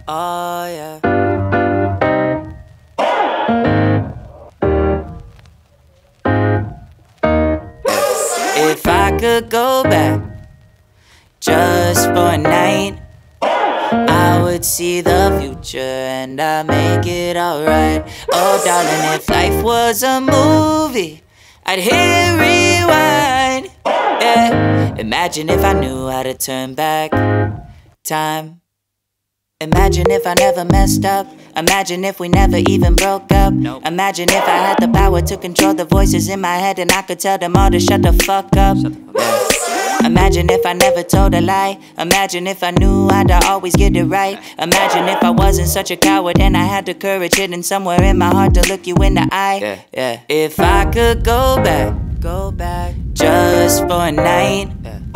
Oh yeah. If I could go back just for a night, I would see the future and I'd make it alright. Oh darling, if life was a movie, I'd hit rewind. Yeah. Imagine if I knew how to turn back time. Imagine if I never messed up. Imagine if we never even broke up. Imagine if I had the power to control the voices in my head and I could tell them all to shut the fuck up. Imagine if I never told a lie. Imagine if I knew I'd always get it right. Imagine if I wasn't such a coward and I had the courage hidden somewhere in my heart to look you in the eye. If I could go back just for a night,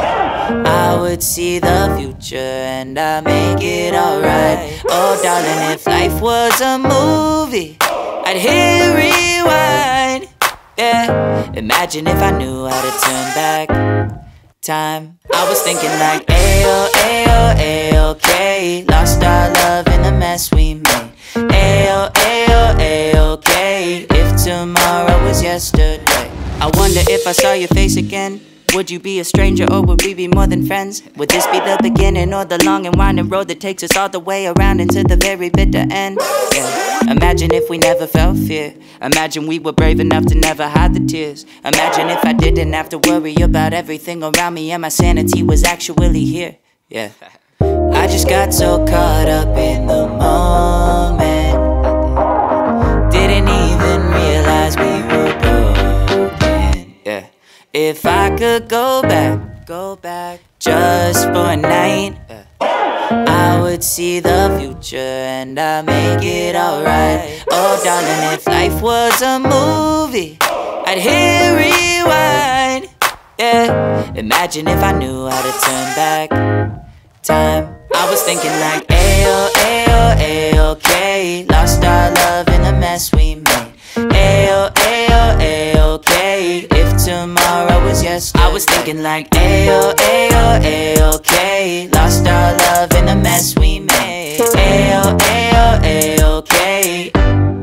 I would see the future and I'd make it alright. Oh darling, if life was a movie, I'd hit rewind. Yeah. Imagine if I knew how to turn back time. I was thinking like, ayo, ayo, ayo-okay. Lost our love in the mess we made. Ayo, ayo, ayo-okay. If tomorrow was yesterday. I wonder if I saw your face again, would you be a stranger or would we be more than friends? Would this be the beginning or the long and winding road that takes us all the way around into the very bitter end? Yeah. Imagine if we never felt fear. Imagine we were brave enough to never hide the tears. Imagine if I didn't have to worry about everything around me and my sanity was actually here. Yeah. I just got so caught up in the moment, didn't even realize we were broken. Yeah. If I could go back just for a night, I would see the future and I'd make it alright. Oh darling, if life was a movie, I'd hit rewind. Yeah. Imagine if I knew how to turn back time. I was thinking like, ayo, ayo, ayo-okay. Lost our love in the mess we made. Ayo, ayo, ayo-okay. If tomorrow was yesterday. I was thinking like, ayo, ayo, ayo-okay. Lost our love in the mess we made. Ayo, ayo, ayo-okay.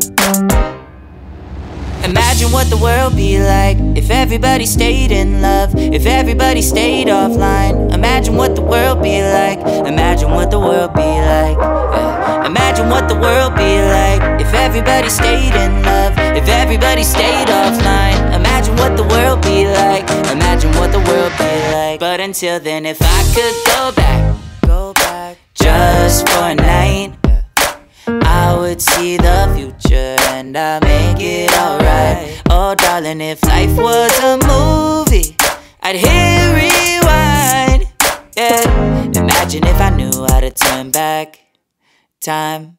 Imagine what the world be like if everybody stayed in love, if everybody stayed offline. Imagine what the world be like. Imagine what the world be like. Imagine what the world be like if everybody stayed in love, if everybody stayed offline. Imagine what the world be like. Imagine what the world be like. But until then, if I could go back just for a night, I would see the future and I'd make it alright. Oh darling, if life was a movie, I'd hit rewind. Yeah. Imagine if I knew how to turn back time.